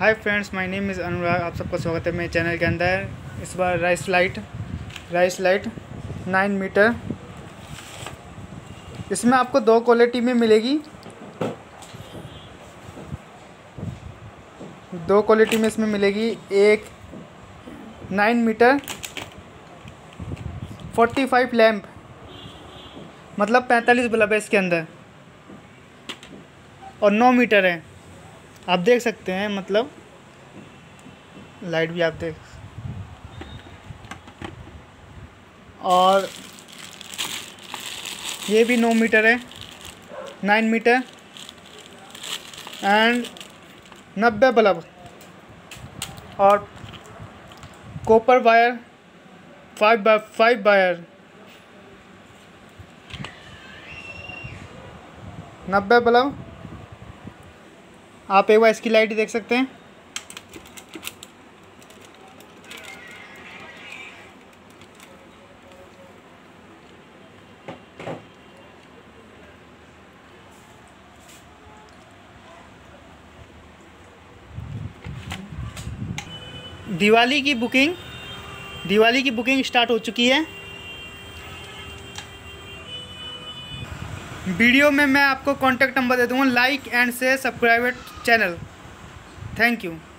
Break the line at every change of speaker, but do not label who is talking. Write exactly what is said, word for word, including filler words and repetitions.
Hi friends, my name is Anurag. आप सबका स्वागत है मेरे चैनल के अंदर। इस बार rice light rice light nine meter. इसमें आपको दो क्वालिटी में मिलेगी दो क्वालिटी में इसमें मिलेगी। एक nine meter forty five lamp, मतलब पैंतालीस बल्ब है इसके अंदर, और नौ मीटर है। आप देख सकते हैं, मतलब लाइट भी आप देख। और ये भी नौ मीटर है, नाइन मीटर एंड नब्बे बल्ब, और copper wire five by five wire नब्बे बल्ब। आप एक बार इसकी लाइट देख सकते हैं। दिवाली की बुकिंग दिवाली की बुकिंग स्टार्ट हो चुकी है। वीडियो में मैं आपको कॉन्टैक्ट नंबर दे दूँगा। Like and share subscribe channel. Thank you.